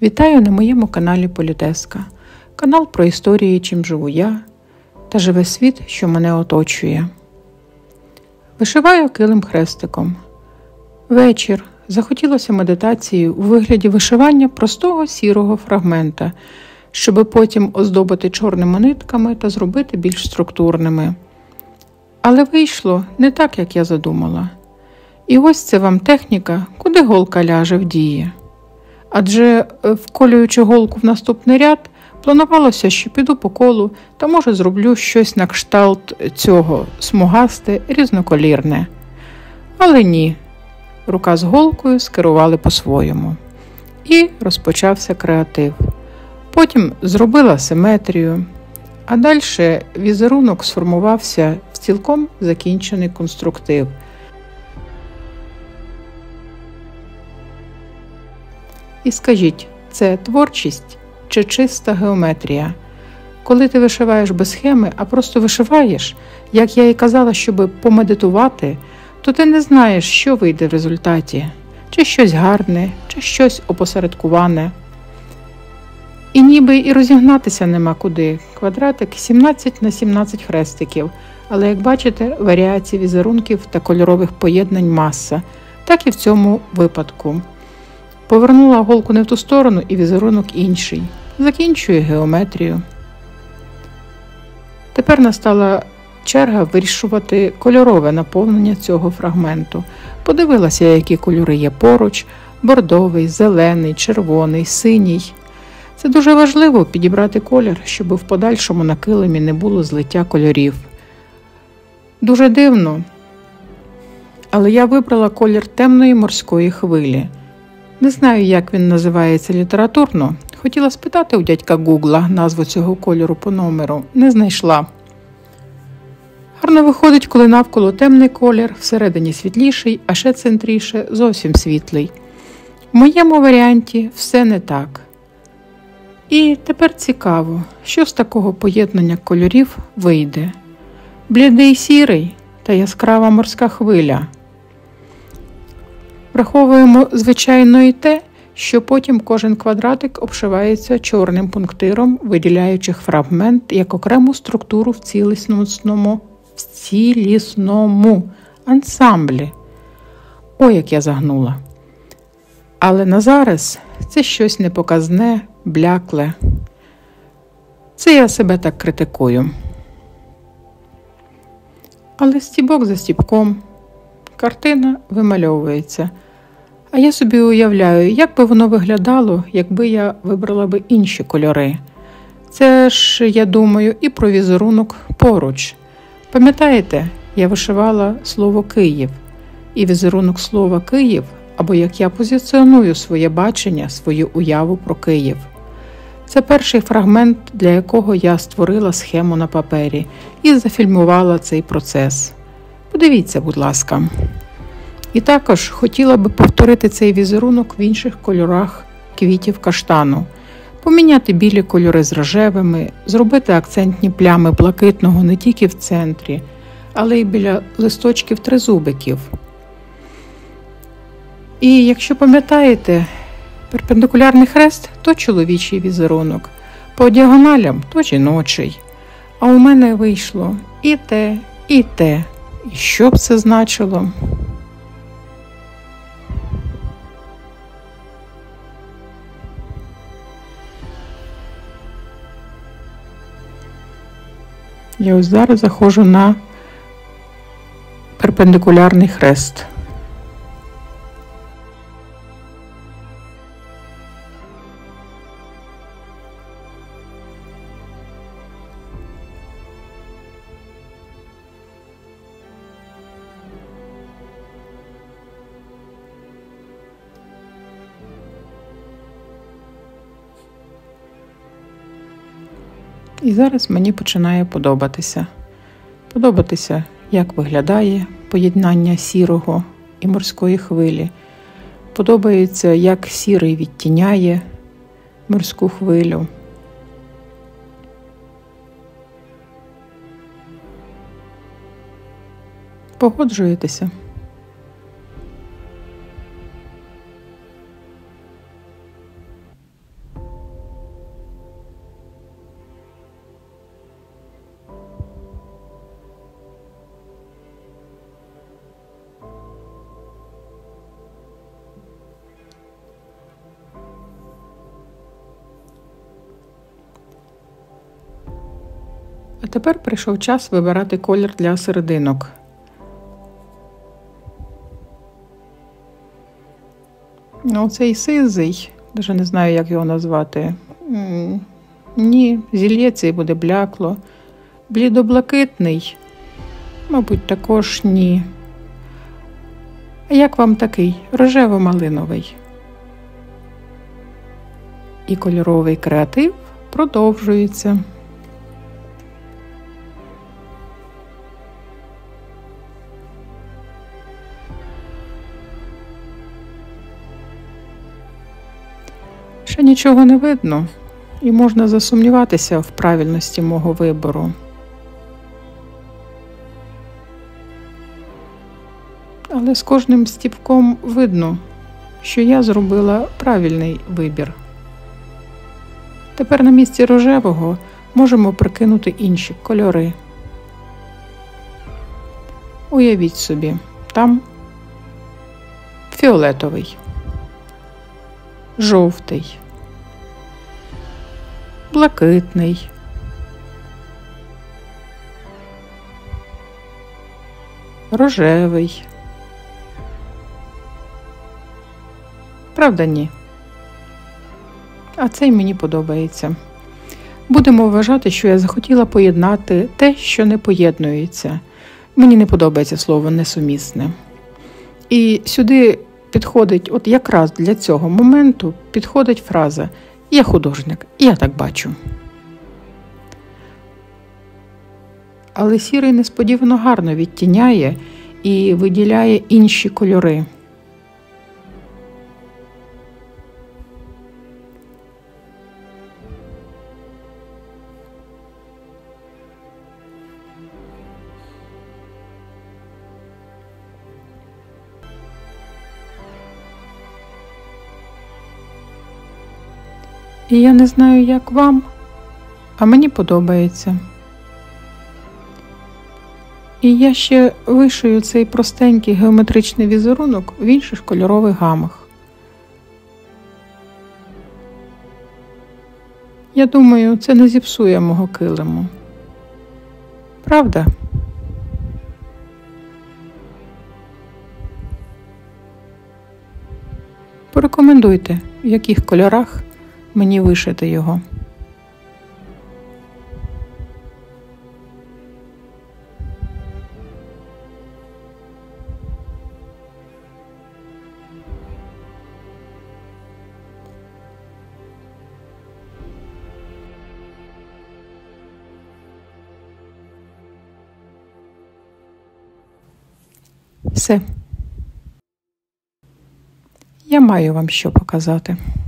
Вітаю на моєму каналі Політеска. Канал про історії, чим живу я, та живе світ, що мене оточує. Вишиваю килим хрестиком. Вечір. Захотілося медитації у вигляді вишивання простого сірого фрагмента, щоби потім оздобити чорними нитками та зробити більш структурними. Але вийшло не так, як я задумала. І ось це вам техніка, куди голка ляже в дії. Адже, вколюючи голку в наступний ряд, планувалося, що піду по колу та, може, зроблю щось на кшталт цього смугасте, різноколірне. Але ні. Рука з голкою скерували по-своєму. І розпочався креатив. Потім зробила симетрію, а далі візерунок сформувався в цілком закінчений конструктив. І скажіть, це творчість чи чиста геометрія? Коли ти вишиваєш без схеми, а просто вишиваєш, як я і казала, щоб помедитувати, то ти не знаєш, що вийде в результаті. Чи щось гарне, чи щось опосередковане. І ніби і розігнатися нема куди. Квадратик 17 на 17 хрестиків. Але, як бачите, варіацій візерунків та кольорових поєднань маса. Так і в цьому випадку. Повернула голку не в ту сторону і візерунок інший. Закінчую геометрію. Тепер настала черга вирішувати кольорове наповнення цього фрагменту. Подивилася, які кольори є поруч: бордовий, зелений, червоний, синій. Це дуже важливо підібрати колір, щоб в подальшому на килимі не було злиття кольорів. Дуже дивно, але я вибрала колір темної морської хвилі. Не знаю, як він називається літературно. Хотіла спитати у дядька Гугла назву цього кольору по номеру. Не знайшла. Гарно виходить, коли навколо темний колір, всередині світліший, а ще центріше зовсім світлий. В моєму варіанті все не так. І тепер цікаво, що з такого поєднання кольорів вийде. Блідий сірий та яскрава морська хвиля. Враховуємо, звичайно, і те, що потім кожен квадратик обшивається чорним пунктиром, виділяючи фрагмент як окрему структуру в цілісному ансамблі. Ой, як я загнула. Але на зараз це щось непоказне, блякле. Це я себе так критикую. Але стібок за стібком картина вимальовується. А я собі уявляю, як би воно виглядало, якби я вибрала би інші кольори. Це ж, я думаю, і про візерунок поруч. Пам'ятаєте, я вишивала слово «Київ». І візерунок слова «Київ», або як я позиціоную своє бачення, свою уяву про Київ. Це перший фрагмент, для якого я створила схему на папері і зафільмувала цей процес. Подивіться, будь ласка. І також хотіла би повторити цей візерунок в інших кольорах квітів каштану. Поміняти білі кольори з рожевими, зробити акцентні плями блакитного не тільки в центрі, але й біля листочків тризубиків. І якщо пам'ятаєте, перпендикулярний хрест – то чоловічий візерунок, по діагоналям – то жіночий. А у мене вийшло і те, і те. І що б це значило? Я ось зараз заходжу на перпендикулярний хрест. І зараз мені починає подобатися. Подобатися, як виглядає поєднання сірого і морської хвилі. Подобається, як сірий відтіняє морську хвилю. Погоджуєтеся? А тепер прийшов час вибирати колір для серединок. Оцей сизий, навіть не знаю, як його назвати. Ні, зільється і буде блякло. Блідоблакитний, мабуть, також ні. А як вам такий? Рожево-малиновий. І кольоровий креатив продовжується. Ще нічого не видно, і можна засумніватися в правильності мого вибору. Але з кожним стіпком видно, що я зробила правильний вибір. Тепер на місці рожевого можемо прикинути інші кольори. Уявіть собі, там фіолетовий, жовтий, блакитний, рожевий. Правда, ні? А цей мені подобається. Будемо вважати, що я захотіла поєднати те, що не поєднується. Мені не подобається слово «несумісне». І сюди підходить, от якраз для цього моменту, підходить фраза «Я художник, я так бачу». Але сірий несподівано гарно відтіняє і виділяє інші кольори. І я не знаю, як вам, а мені подобається. І я ще вишию цей простенький геометричний візерунок в інших кольорових гамах. Я думаю, це не зіпсує мого килиму. Правда? Порекомендуйте, в яких кольорах мені вишити його. Все. Я маю вам що показати.